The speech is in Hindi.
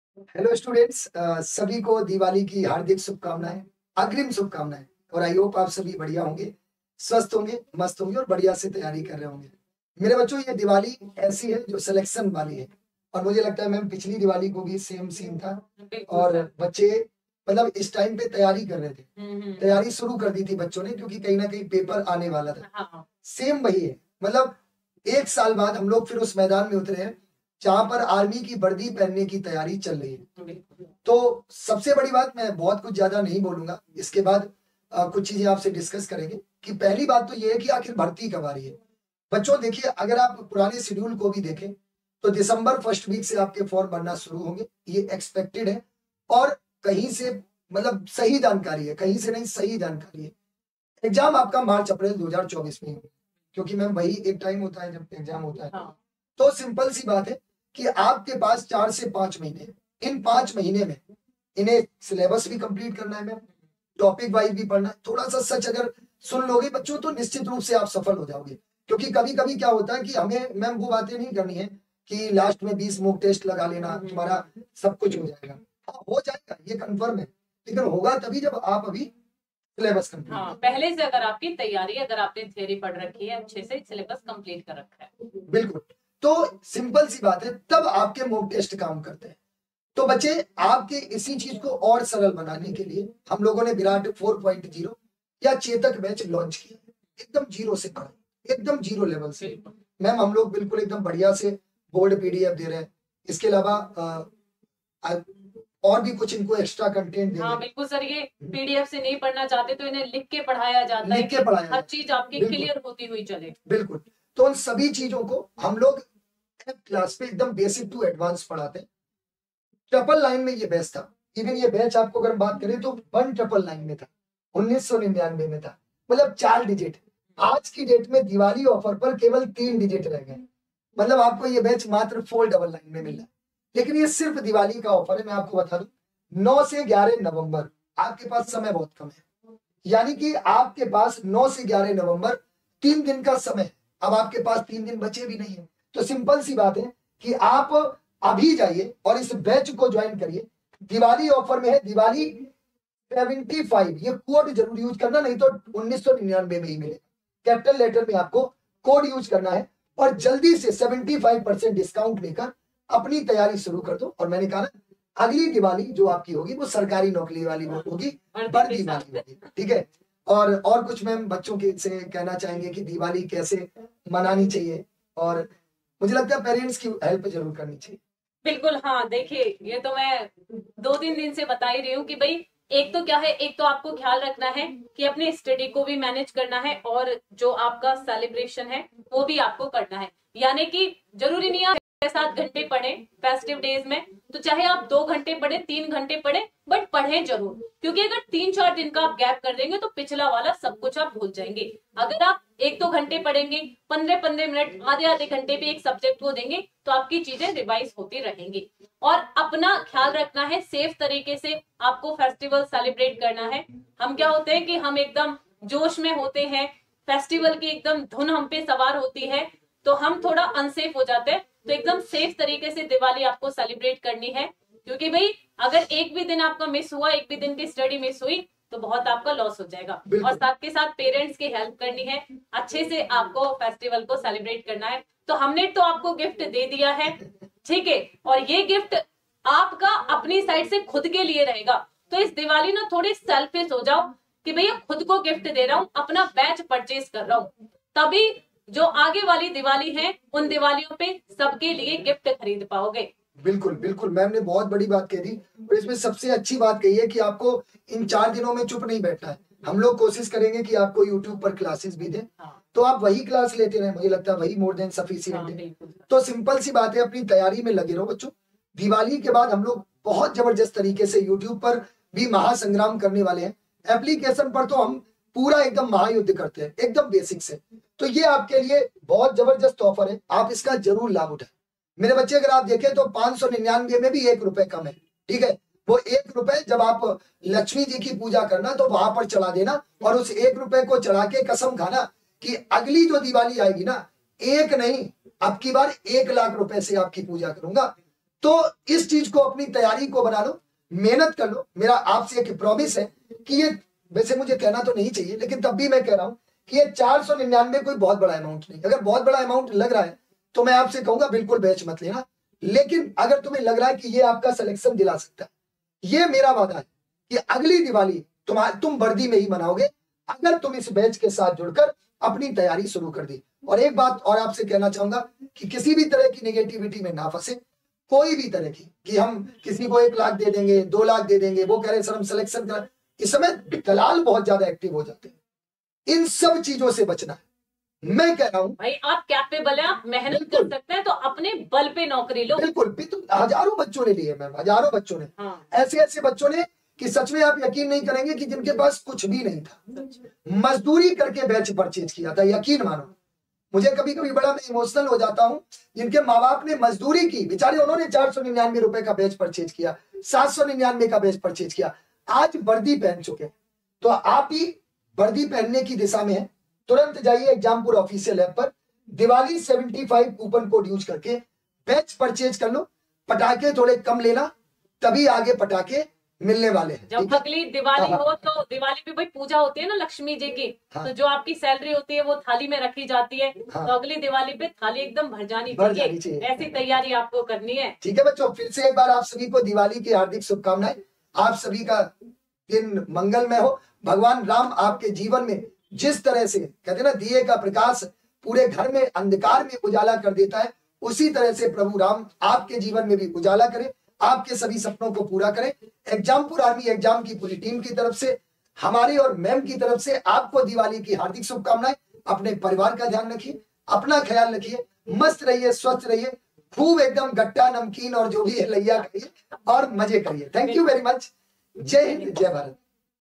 हेलो स्टूडेंट्स, सभी को दिवाली की हार्दिक शुभकामनाएं, अग्रिम शुभकामनाएं। और आई होप आप सभी बढ़िया होंगे, स्वस्थ होंगे, मस्त होंगे और बढ़िया से तैयारी कर रहे होंगे। मेरे बच्चों, ये दिवाली ऐसी है जो सिलेक्शन वाली है। और मुझे लगता है मैम पिछली दिवाली को भी सेम सीन था और बच्चे मतलब इस टाइम पे तैयारी कर रहे थे। तैयारी शुरू कर दी थी बच्चों ने, क्योंकि कहीं ना कहीं पेपर आने वाला था। सेम वही है, मतलब एक साल बाद हम लोग फिर उस मैदान में उतरे हैं जहां पर आर्मी की वर्दी पहनने की तैयारी चल रही है। तो सबसे बड़ी बात, मैं बहुत कुछ ज्यादा नहीं बोलूंगा, इसके बाद कुछ चीजें आपसे डिस्कस करेंगे। कि पहली बात तो ये है कि आखिर भर्ती कब आ रही है। बच्चों देखिए, अगर आप पुराने शेड्यूल को भी देखें तो दिसंबर फर्स्ट वीक से आपके फॉर्म भरना शुरू होंगे, ये एक्सपेक्टेड है। और कहीं से मतलब सही जानकारी है, कहीं से नहीं, सही जानकारी है। एग्जाम आपका मार्च अप्रैल 2024 में होगा, क्योंकि मैम वही एक टाइम होता है जब एग्जाम होता है। तो सिंपल सी बात है कि आपके पास 4 से 5 महीने हैं। इन 5 महीने में इन्हें सिलेबस भी कंप्लीट करना है मैम, टॉपिक वाइज भी पढ़ना है। थोड़ा सा सच अगर सुन लोगे बच्चों तो निश्चित रूप से आप सफल हो जाओगे। क्योंकि कभी कभी क्या होता है कि हमें मैम वो बातें नहीं करनी है कि लास्ट में 20 मॉक टेस्ट लगा लेना, तुम्हारा सब कुछ हो जाएगा। हाँ, हो जाएगा, ये कंफर्म है, लेकिन होगा तभी जब आप अभी सिलेबस कंप्लीट। हाँ, पहले से अगर आपकी तैयारी, अगर आपने थ्योरी पढ़ रखी है, अच्छे से सिलेबस कंप्लीट कर रखा है। बिल्कुल। तो सिंपल सी बात है, तब आपके मॉक टेस्ट काम करते हैं। तो बच्चे, आपके इसी चीज को और सरल बनाने के लिए हम लोगों ने विराट 4.0 या चेतक बैच लॉन्च किया। एकदम जीरो से पढ़ाई, एकदम जीरो लेवल से। मैम हम लोग बिल्कुल एकदम बढ़िया से बोर्ड पीडीएफ दे रहे हैं। इसके अलावा और भी कुछ इनको एक्स्ट्रा कंटेंट दे। हाँ बिल्कुल सर, ये पीडीएफ से नहीं पढ़ना चाहते तो इन्हें लिख के पढ़ाया जाता है, लिख के पढ़ाया हर चीज आपकी क्लियर होती हुई चले। बिल्कुल। तो उन सभी चीजों को हम लोग क्लास पे एकदम बेसिक टू एडवांस पढ़ाते हैं। ट्रिपल लाइन में ये बैच था। इवन ये बैच आपको अगर बात करें तो 1 ट्रिपल 9 में था, 1999 में था, मतलब 4 डिजिट। आज की डेट में दिवाली ऑफर पर केवल 3 डिजिट रह गए। मतलब आपको ये बैच मात्र 499 में मिल रहा है। लेकिन ये सिर्फ दिवाली का ऑफर है। मैं आपको बता दूं, 9 से 11 नवंबर आपके पास समय बहुत कम है। यानी कि आपके पास 9 से 11 नवंबर 3 दिन का समय है। अब आपके पास 3 दिन बचे भी नहीं है। तो सिंपल सी बात है कि आप अभी जाइए और इस बैच को ज्वाइन करिए। दिवाली ऑफर में है, दिवाली 75। ये कोड जरूर यूज करना, नहीं तो 1999 में ही मिलेगा। कैपिटल लेटर में आपको कोड यूज करना है और जल्दी से 75% डिस्काउंट लेकर अपनी तैयारी शुरू कर दो। और मैंने कहा ना, अगली दिवाली जो आपकी होगी वो सरकारी नौकरी वाली होगी, बड़ी दिवाली होगी। ठीक है। और कुछ मैम बच्चों के से कहना चाहेंगे कि दिवाली कैसे मनानी चाहिए, और मुझे लगता है पेरेंट्स की हेल्प जरूर करनी चाहिए। बिल्कुल हाँ, देखिए ये तो मैं 2-3 दिन से बता ही रही हूँ कि भाई एक तो क्या है, एक तो आपको ख्याल रखना है कि अपनी स्टडी को भी मैनेज करना है और जो आपका सेलिब्रेशन है वो भी आपको करना है। यानी कि जरूरी नहीं है 6-7 घंटे पढ़े फेस्टिव डेज में, तो चाहे आप 2 घंटे पढ़े, 3 घंटे पढ़े, बट पढ़े जरूर। क्योंकि अगर 3-4 दिन का आप गैप कर देंगे तो पिछला वाला सब कुछ आप भूल जाएंगे। अगर आप 1-2 घंटे पढ़ेंगे, 15-15 मिनट, आधे-आधे घंटे भी एक सब्जेक्ट को देंगे तो आपकी चीजें रिवाइज होती रहेंगी। और अपना ख्याल रखना है, सेफ तरीके से आपको फेस्टिवल सेलिब्रेट करना है। हम क्या होते हैं कि हम एकदम जोश में होते हैं, फेस्टिवल की एकदम धुन हम पे सवार होती है, तो हम थोड़ा अनसेफ हो जाते हैं। तो एकदम सेफ तरीके से दिवाली आपको सेलिब्रेट करनी है। क्योंकि भाई अगर एक भी दिन आपका मिस हुआ, एक भी दिन की स्टडी मिस हुई तो बहुत आपका लॉस हो जाएगा। और साथ के साथ पेरेंट्स की हेल्प करनी है, अच्छे से आपको फेस्टिवल को सेलिब्रेट करना है। तो हमने तो आपको गिफ्ट दे दिया है, ठीक है, और ये गिफ्ट आपका अपनी साइड से खुद के लिए रहेगा। तो इस दिवाली ना थोड़ी सेल्फिश हो जाओ कि भैया खुद को गिफ्ट दे रहा हूँ, अपना बैच परचेज कर रहा हूँ, तभी जो आगे वाली दिवाली है उन दिवालियों पे सबके लिए गिफ्ट खरीद पाओगे। बिल्कुल बिल्कुल, मैम ने बहुत बड़ी बात कह दी। और इसमें सबसे अच्छी बात कही है कि आपको इन 4 दिनों में चुप नहीं बैठना है। हम लोग कोशिश करेंगे कि आपको यूट्यूब पर क्लासेस भी दें, तो आप वही क्लास लेते रहे। मुझे लगता है वही मोर देन सफिशिएंट है। तो सिंपल सी बात है, अपनी तैयारी में लगे रहो बच्चों। दिवाली के बाद हम लोग बहुत जबरदस्त तरीके से यूट्यूब पर भी महासंग्राम करने वाले हैं। एप्लीकेशन पर तो हम पूरा एकदम महायुद्ध करते हैं, एकदम बेसिक से। तो ये आपके लिए बहुत जबरदस्त ऑफर है, आप इसका जरूर लाभ उठाएं। मेरे बच्चे, अगर आप देखें तो 599 में भी 1 रुपए कम है। ठीक है। वो 1 रुपए जब आप लक्ष्मी जी की पूजा करना तो वहां पर चढ़ा देना, और उस 1 रुपए को चढ़ा के कसम खाना कि अगली जो दिवाली आएगी ना, एक नहीं, अब की बार 1 लाख रुपए से आपकी पूजा करूंगा। तो इस चीज को, अपनी तैयारी को बना लो, मेहनत कर लो। मेरा आपसे एक प्रॉमिस है कि ये, वैसे मुझे कहना तो नहीं चाहिए लेकिन तब भी मैं कह रहा हूं कि ये 499 कोई बहुत बड़ा अमाउंट नहीं। अगर बहुत बड़ा अमाउंट लग रहा है तो मैं आपसे कहूंगा बिल्कुल बैच मत लेना, लेकिन अगर तुम्हें लग रहा है कि ये आपका सिलेक्शन दिला सकता है, ये मेरा वादा है कि अगली दिवाली तुम वर्दी में ही मनाओगे अगर तुम इस बैच के साथ जुड़कर अपनी तैयारी शुरू कर दी। और एक बात और आपसे कहना चाहूंगा कि किसी भी तरह की नेगेटिविटी में ना फंसे, कोई भी तरह की, कि हम किसी को 1 लाख दे देंगे, 2 लाख दे देंगे, वो कह रहे सर हम सिलेक्शन कर, इस समय दलाल बहुत ज्यादा एक्टिव हो जाते हैं। इन सब चीजों से बचना है। मैं कह रहा हूं भाई आप कैपेबल है, आप मेहनत कर सकते हैं, तो अपने बल पे नौकरी लो। बिल्कुल, हजारों बच्चों ने लिए मैम, हजारों बच्चों ने, हाँ। ऐसे ऐसे बच्चों ने कि सच में आप यकीन नहीं करेंगे कि जिनके पास कुछ भी नहीं था, मजदूरी करके बैच परचेज किया था। यकीन मानो, मुझे कभी कभी बड़ा मैं इमोशनल हो जाता हूं, जिनके माँ बाप ने मजदूरी की, बेचारे उन्होंने 499 रुपए का बैच परचेज किया, 799 का बैच परचेज किया, आज वर्दी पहन चुके। तो आप भी वर्दी पहनने की दिशा में है, तुरंत जाइए एग्जामपुर ऑफिशियल ऐप पर, दिवाली 75 कूपन कोड यूज करके बैच परचेज कर लो। पटाखे थोड़े कम लेना, तभी आगे पटाखे मिलने वाले हैं। जब अगली दिवाली हो तो दिवाली पे भाई पूजा होती है ना लक्ष्मी जी की, तो जो आपकी सैलरी होती है वो थाली में रखी जाती है। तो अगली दिवाली पे थाली एकदम भर जानी चाहिए। ऐसी तैयारी आपको करनी है। ठीक है बच्चों, फिर से एक बार आप सभी को दिवाली की हार्दिक शुभकामनाएं। आप सभी का दिन मंगलमय हो। भगवान राम आपके जीवन में जिस तरह से कहते ना दिए का प्रकाश पूरे घर में अंधकार में उजाला कर देता है, उसी तरह से प्रभु राम आपके जीवन में भी उजाला करे, आपके सभी सपनों को पूरा करें। एग्जामपुर आर्मी एग्जाम की पूरी टीम की तरफ से, हमारी और मैम की तरफ से आपको दिवाली की हार्दिक शुभकामनाएं। अपने परिवार का ध्यान रखिए, अपना ख्याल रखिए, मस्त रहिए, स्वस्थ रहिए, खूब एकदम गट्टा नमकीन और जो भी है लैया करिए और मजे करिए। Thank you very much. जय हिंद, जय भारत।